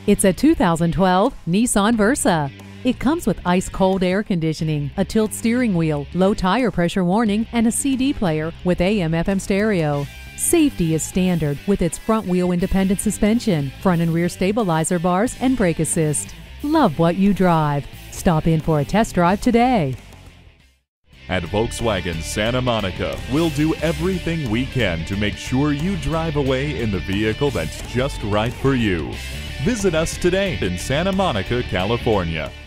It's a 2012 Nissan Versa. It comes with ice-cold air conditioning, a tilt steering wheel, low tire pressure warning, and a CD player with AM/FM stereo. Safety is standard with its front-wheel independent suspension, front and rear stabilizer bars, and brake assist. Love what you drive. Stop in for a test drive today. At Volkswagen Santa Monica, we'll do everything we can to make sure you drive away in the vehicle that's just right for you. Visit us today in Santa Monica, California.